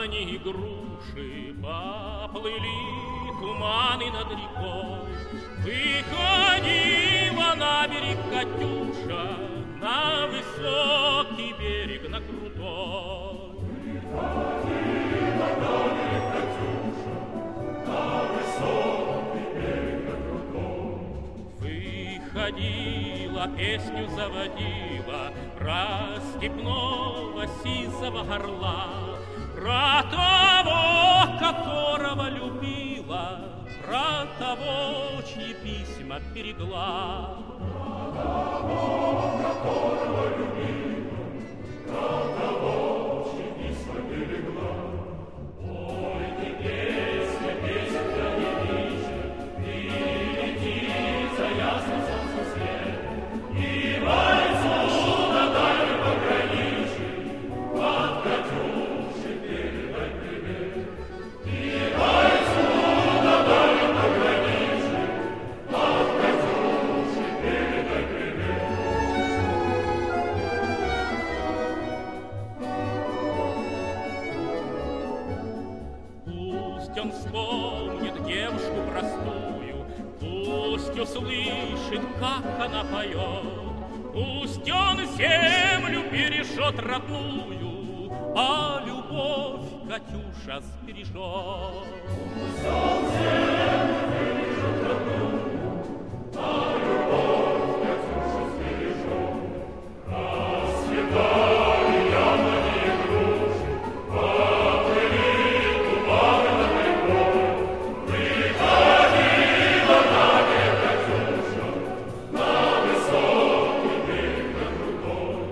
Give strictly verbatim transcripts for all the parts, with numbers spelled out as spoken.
яблони и груши, поплыли туманы над рекой. Выходила на берег Катюша, на высокий берег, на крутой. Выходила на берег Катюша, на высокий берег, на крутой. Выходила, песню заводила про степного сизого орла, про того, которого любила, про того, чьи письма берегла. Про того, которого любила, про того, чьи письма берегла. Пойте песня, песенка не вечер, и лети за ясный солнцем свет, и бойцу на дальнем пограничье от Катюши передай привет. И бойцу на дальнем пограничье от Катюши передай привет. Пусть он вспомнит девушку простую, пусть услышит, как она поет, пусть он землю пережжет родную, а любовь Катюша сбережет. Пусть он землю пережжет родную, а любовь Катюша сбережет. Расцветали яблони и груши, поплыли туманы над рекой. Выходила на берег Катюша, на высокий берег, на крутой.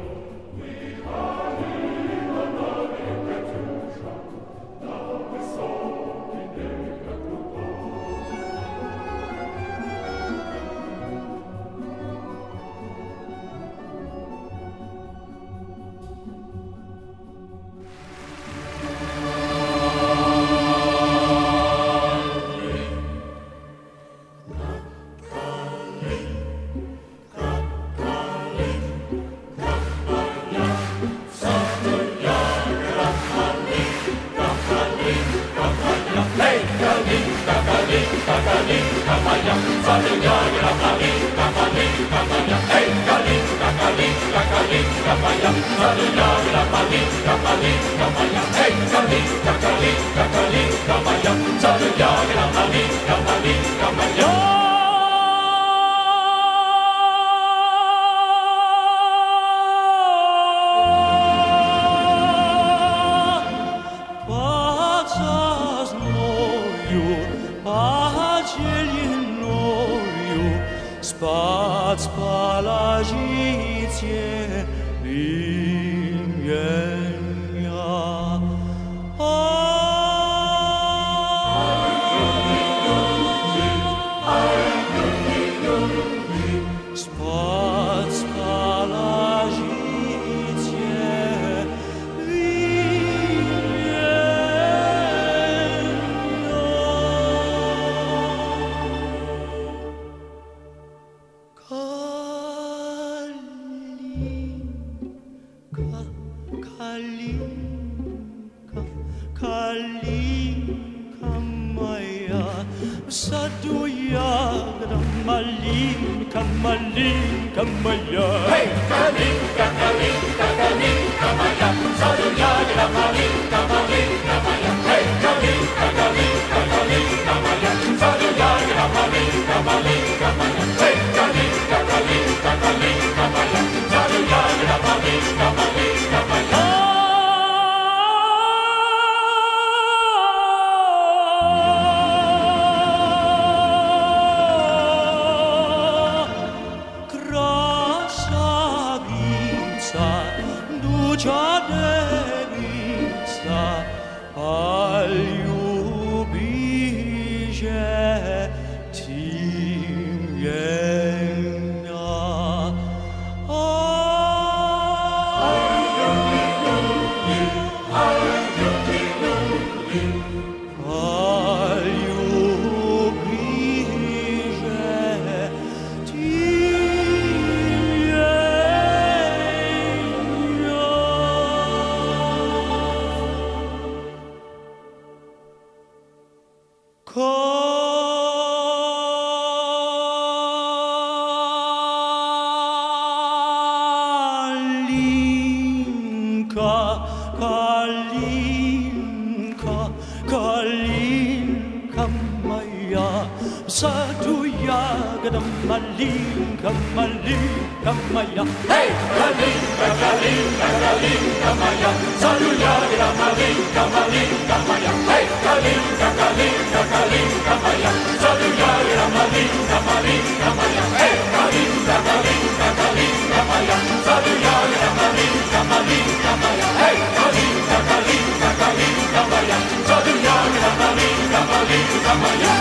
Выходила на берег Катюша, на высокий берег, на крутой. Spad spala życie imienia. Spad spala życie Калинка, калинка моя, в саду ягода, малинка, малинка моя. Эй, калинка, калинка, калинка моя, в саду ягода, малинка, малинка моя. Эй, калинка, калинка, калинка моя, в саду ягода, малинка, малинка моя. Эй, калинка, калинка, калинка моя, в саду ягода, малинка, малинка моя. Девица, а любишь ты меня. саду ягода малинка, малинка моя. Эй, калинка, калинка, калинка моя, саду ягода малинка, малинка моя. Эй, калинка, калинка, калинка моя, саду ягода малинка, малинка моя. Эй, калинка, калинка, калинка моя, саду ягода малинка, малинка моя. Эй, калинка, калинка, калинка моя, саду ягода малинка, малинка моя.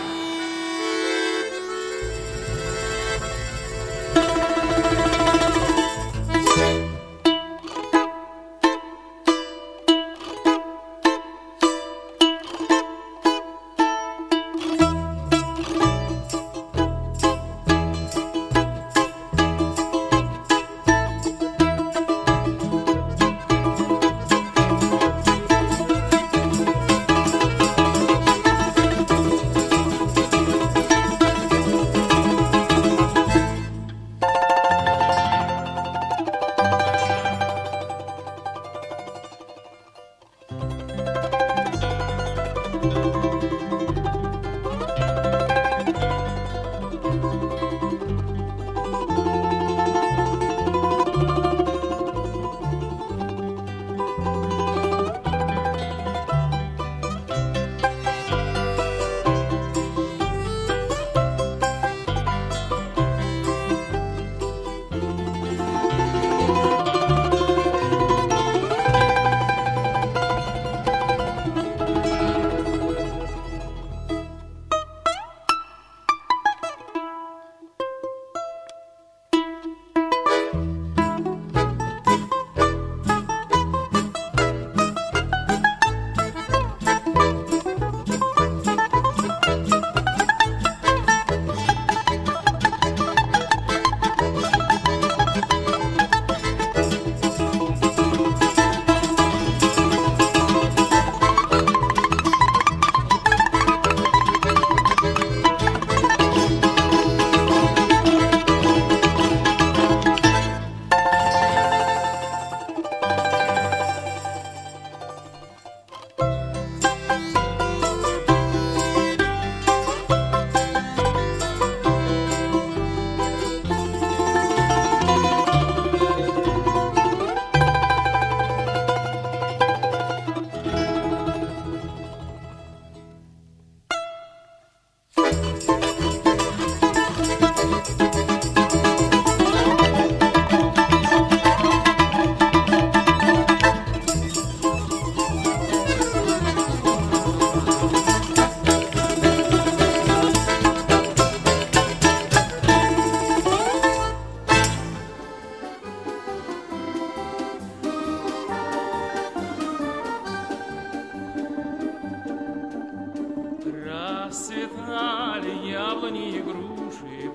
Расцветали яблони и груши,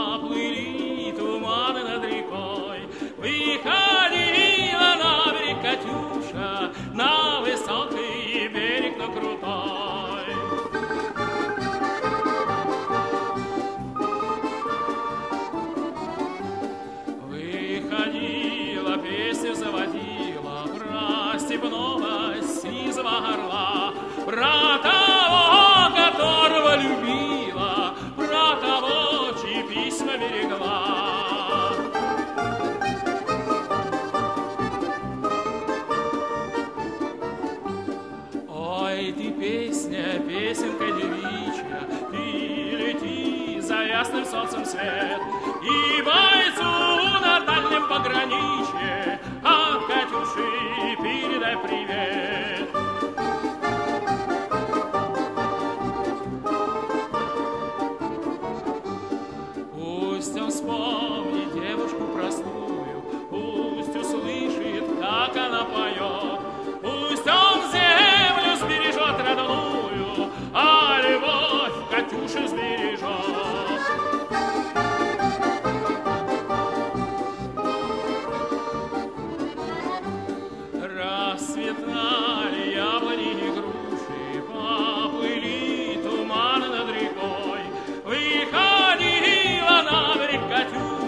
поплыли туманы над рекой. Выходила на берег Катюша, на высокий берег, но крутой. Выходила, песню заводила про степного сизого орла, про того, которого любила, про того, чьи письма берегла. Ой, ты песня, песенка девичья, ты лети за ясным солнцем свет, и бойцу на дальнем пограничье от Катюши передай привет. Пусть он вспомнит девушку простую, пусть услышит, как она поет, пусть он землю сбережет родную, а любовь Катюши сбережет. Расцветали яблони и груши, поплыли туманы над рекой. Выходила на берег Катюша,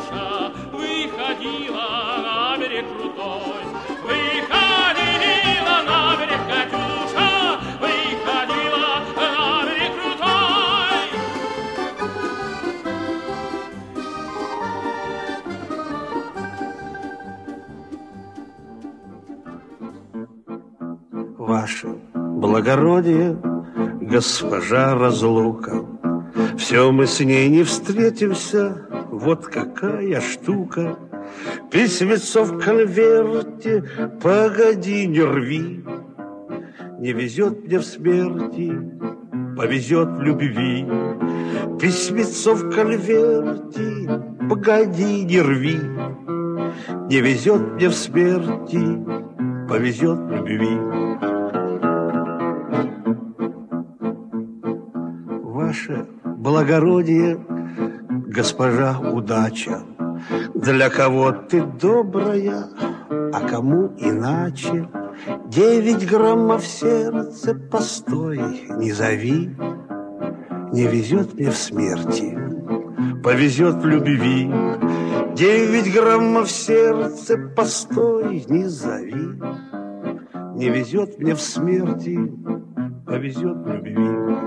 Ваше благородие, госпожа разлука, все мы с ней не встретимся, вот какая штука. Письмецо в конверте, погоди, не рви. Не везет мне в смерти, повезет в любви. Письмецо в конверте, погоди, не рви. Не везет мне в смерти, повезет в любви. Ваше благородие, госпожа удача, для кого ты добрая, а кому иначе. Девять граммов сердца, постой, не зови. Не везет мне в смерти, повезет в любви. Девять граммов сердца, постой, не зови. Не везет мне в смерти, повезет в любви.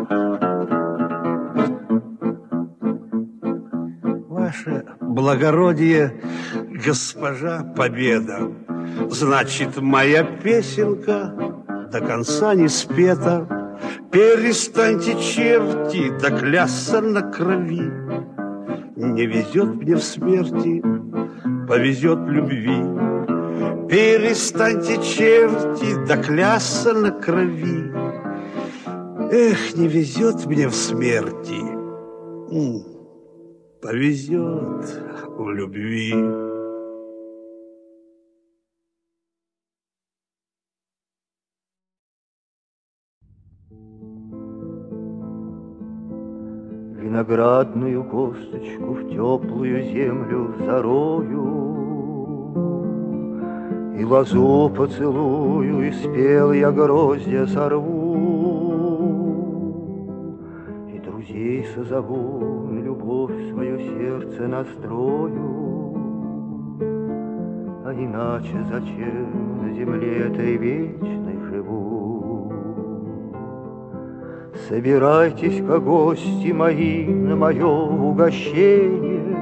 Ваше благородие, госпожа Победа, значит, моя песенка до конца не спета. Перестаньте, черти, доклясться на крови. Не везет мне в смерти, повезет в любви. Перестаньте, черти, доклясться на крови. Эх, не везет мне в смерти, повезет в любви. Виноградную косточку в теплую землю зарою, и лозу поцелую, и спел я гроздья сорву, и друзей созову, и любовь в свое сердце настрою. А иначе зачем на земле этой вечной живу? Собирайтесь-ка, гости мои, на мое угощение.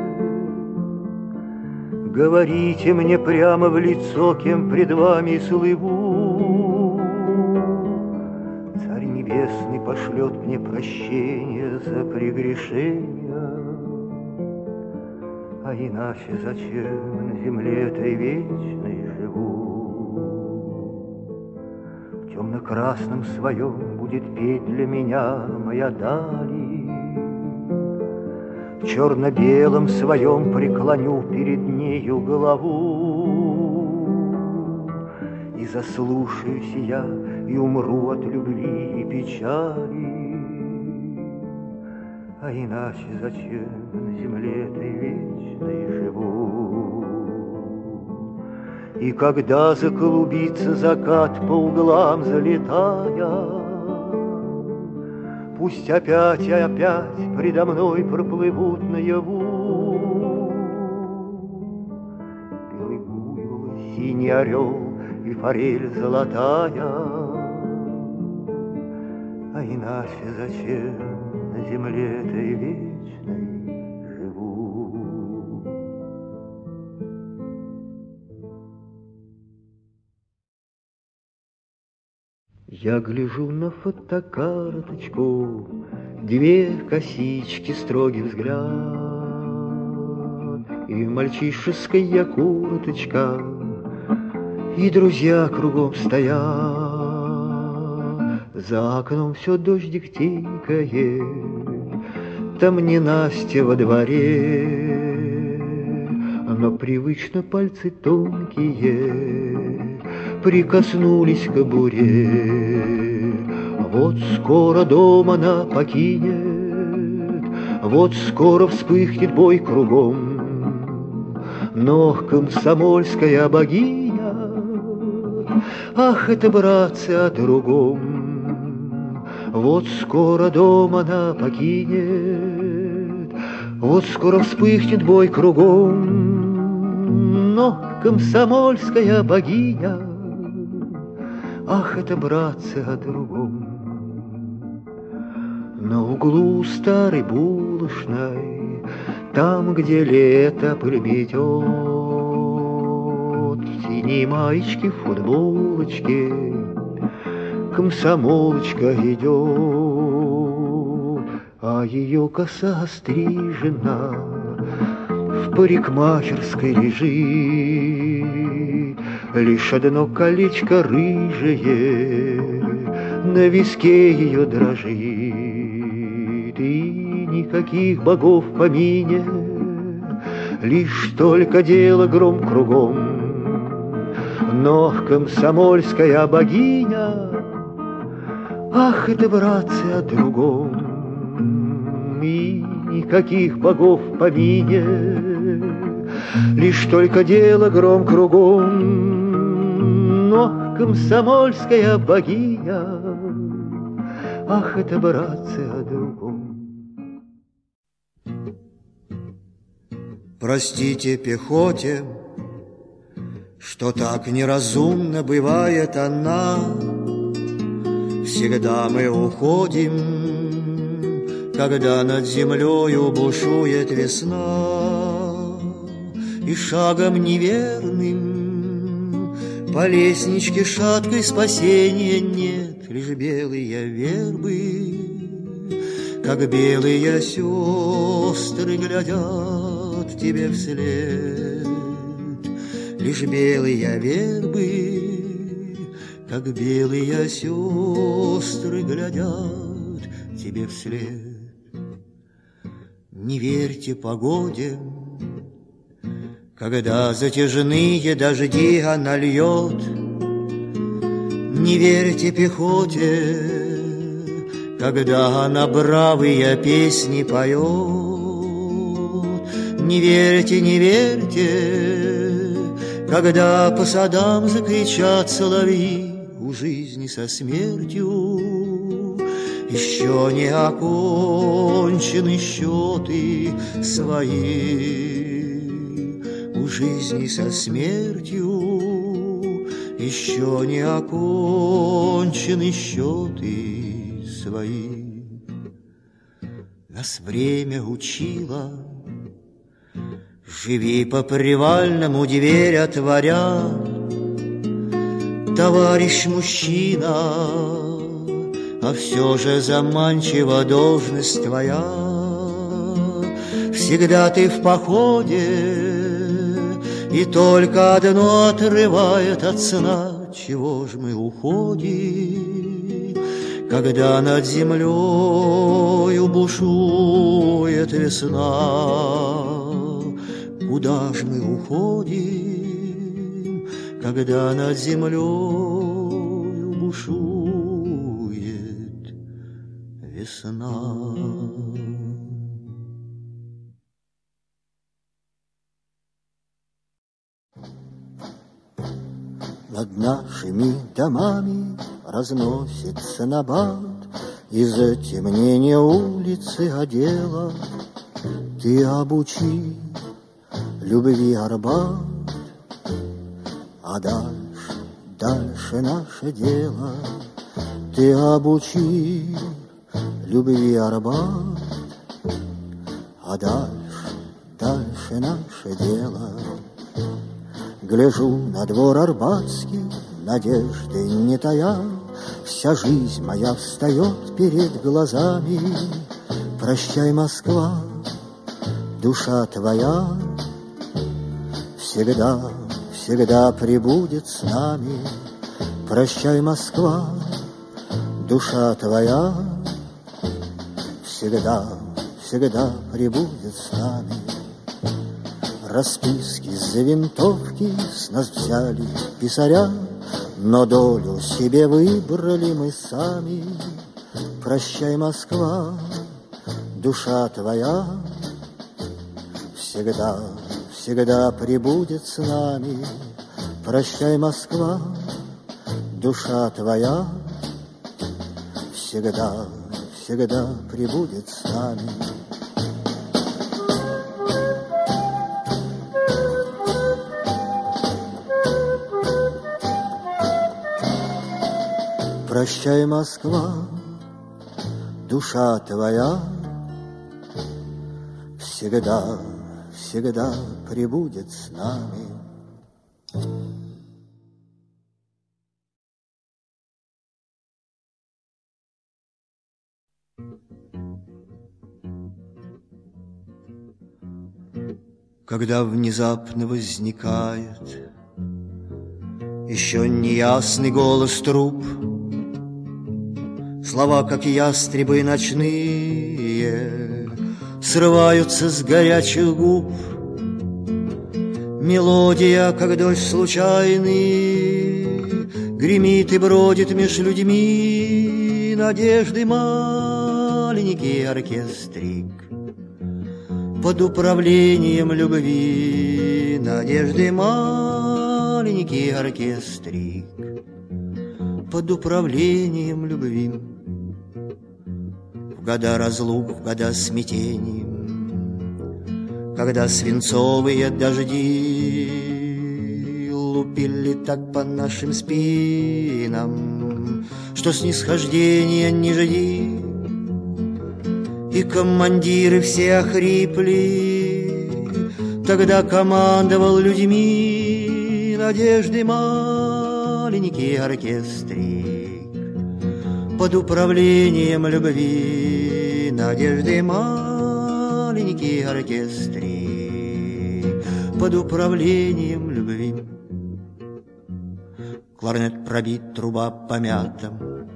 Говорите мне прямо в лицо, кем пред вами слыву. Царь Небесный пошлет мне прощение за прегрешения. А иначе зачем на земле этой вечной живу? В темно-красном своем будет петь для меня моя дали. В черно-белом своем преклоню перед нею голову. И заслушаюсь я, и умру от любви и печали. А иначе зачем на земле этой вечной живу? И когда заклубится закат по углам залетая, пусть опять и опять предо мной проплывут наяву белый буйвол, синий орел и форель золотая. А иначе зачем на земле этой вечной живу? Я гляжу на фотокарточку, две косички, строгий взгляд, и мальчишеская курточка, и друзья кругом стоят. За окном все дождик тикает, там не Настя во дворе, но привычно пальцы тонкие прикоснулись к кобуре. Вот скоро дом она покинет, вот скоро вспыхнет бой кругом. Но комсомольская богиня, ах, это, братцы, о другом. Вот скоро дом она покинет, вот скоро вспыхнет бой кругом. Но комсомольская богиня, ах, это, братцы, о другом. На углу старой булочной, там, где лето пыль метет, в синей маечке, в футболочке комсомолочка идет, а ее коса стрижена, в парикмахерской лежит. Лишь одно колечко рыжее на виске ее дрожит, и никаких богов в помине, лишь только дело гром кругом. Но комсомольская богиня, ах, это, братцы, о другом. И никаких богов в помине, лишь только дело гром кругом. Но комсомольская богиня, ах, это, братцы, о другом. Простите пехоте, что так неразумно бывает она. Всегда мы уходим, когда над землею бушует весна, и шагом неверным по лестничке шаткой спасения нет, лишь белые вербы, как белые сестры, глядят тебе вслед. Лишь белые вербы, как белые сестры, глядят тебе вслед. Не верьте погоде, когда затяжные дожди она льет. Не верьте пехоте, когда она бравые песни поет. Не верьте, не верьте, когда по садам закричат соловьи. У жизни со смертью еще не окончены счеты свои. У жизни со смертью еще не окончены счеты свои. Нас время учило: живи по привальному, дверь отворя. Товарищ мужчина, а все же заманчива должность твоя. Всегда ты в походе, и только одно отрывает от сна. Чего ж мы уходим, когда над землею бушует весна? Куда ж мы уходим, когда над землею бушует весна? Над нашими домами разносится набат, и затемнение улицы одела. Ты обучи любви Арбат, а дальше, дальше наше дело. Ты обучи любви Арбат, а дальше, дальше наше дело. Гляжу на двор Арбатский, надежды не тая, вся жизнь моя встает перед глазами. Прощай, Москва, душа твоя всегда, всегда пребудет с нами. Прощай, Москва, душа твоя всегда, всегда пребудет с нами. Расписки за винтовки с нас взяли писаря, но долю себе выбрали мы сами. Прощай, Москва, душа твоя всегда, всегда пребудет с нами. Прощай, Москва, душа твоя всегда, всегда пребудет с нами. Прощай, Москва, душа твоя всегда, всегда пребудет с нами. когда внезапно возникает еще неясный голос труб, слова, как ястребы ночные, срываются с горячих губ. Мелодия, как дождь случайный, гремит и бродит меж людьми. Надежды маленький оркестрик под управлением любви. Надежды маленький оркестрик под управлением любви. В года разлук, в года смятений, когда свинцовые дожди лупили так по нашим спинам, что снисхождения не жди, и командиры все охрипли, тогда командовал людьми надежды маленький оркестрик под управлением любви. Надежды маленький оркестрик под управлением любви. Кларнет пробит, труба помята,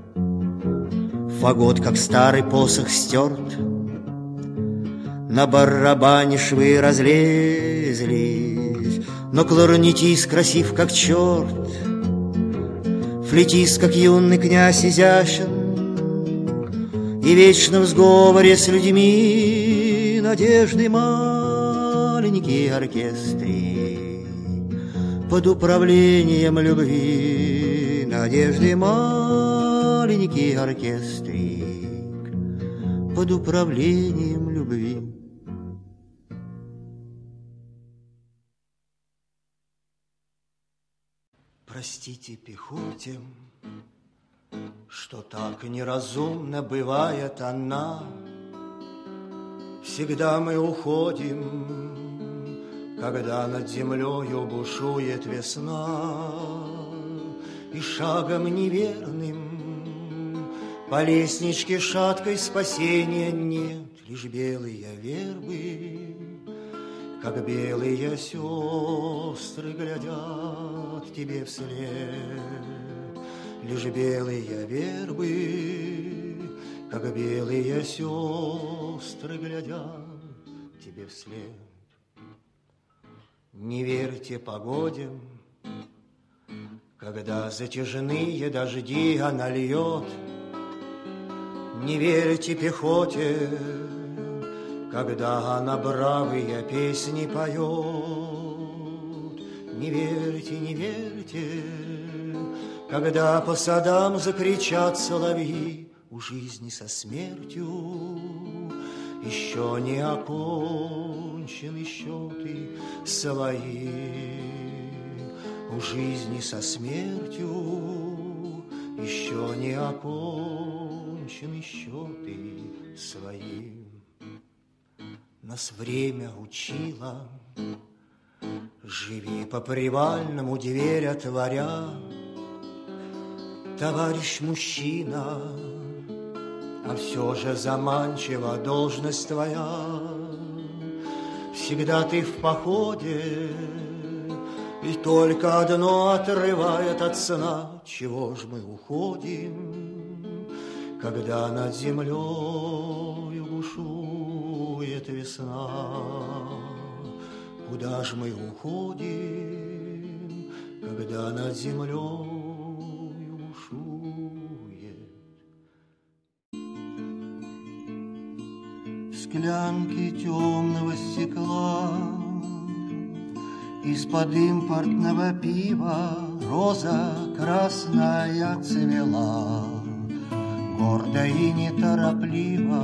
фагот, как старый посох, стерт. На барабане швы разлезлись, но кларнетист красив, как черт. Флейтист, как юный князь, изящен и вечно в сговоре с людьми. Надежды маленький оркестрик под управлением любви. Надежды маленький оркестрик под управлением любви. Простите пехоте, что так неразумно бывает она. Всегда мы уходим, когда над землею бушует весна, и шагом неверным по лестничке шаткой спасения нет. Лишь белые вербы, как белые сестры, глядят тебе вслед. Лишь белые вербы, как белые сестры, глядят тебе вслед. Не верьте погоде, когда затяжные дожди она льет. Не верьте пехоте, когда она бравые песни поет. Не верьте, не верьте, когда по садам закричат соловьи. У жизни со смертью еще не окончены счеты свои. У жизни со смертью еще не окончены счеты свои. Нас время учило, живи по привальному, дверь отворя. Товарищ мужчина, а все же заманчива должность твоя. Всегда ты в походе, и только одно отрывает от сна. Чего ж мы уходим, когда над землею бушует весна? Куда ж мы уходим, когда над землею бушует? Склянки темного стекла, из-под импортного пива роза красная цвела. Гордо и неторопливо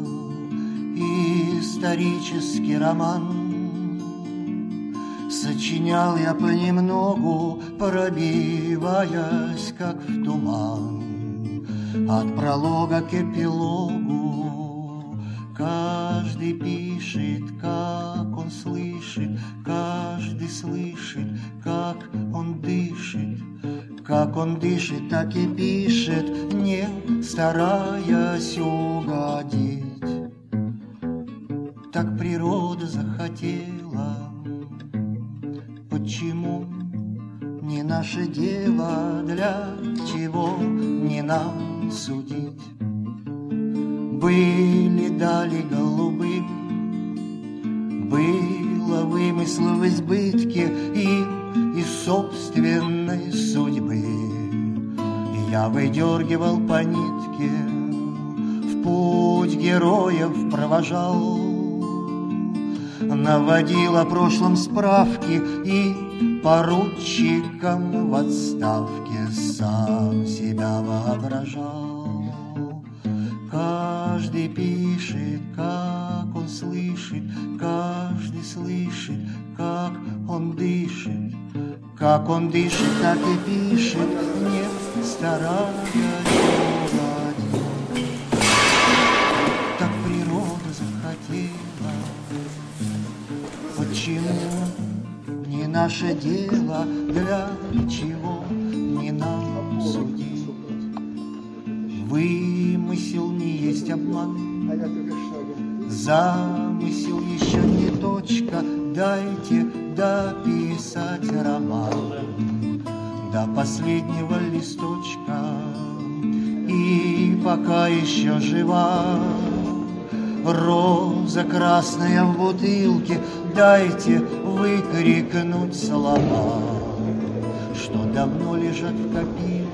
исторический роман сочинял я понемногу, пробиваясь, как в туман. От пролога к эпилогу каждый пишет, как он слышит, каждый слышит, как он дышит. Как он дышит, так и пишет, не стараясь угодить. Так природа захотела, наше дело, для чего не нам судить. Были дали голубым, было вымысла в избытке им и собственной судьбы. Я выдергивал по нитке, в путь героев провожал, наводил о прошлом справки и поручиком в отставке сам себя воображал. Каждый пишет, как он слышит, каждый слышит, как он дышит. Как он дышит, так и пишет, не стараясь уладить. Так природа захотела. Почему не наше дело, для чего не нам судить? Вымысел не есть обман, замысел еще не точка. Дайте дописать роман до последнего листочка. И пока еще жива роза красная в бутылке, дайте выкрикнуть слова, что давно лежат в копилке.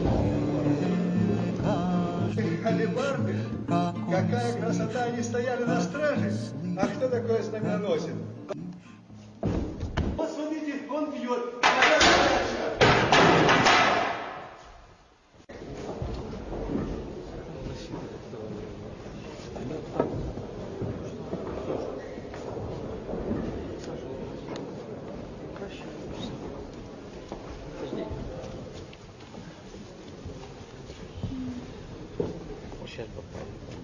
Алибарды? Какая красота, они стояли на страже. А кто такое знамя носит? Вот смотрите, он бьет. Сейчас попробуем.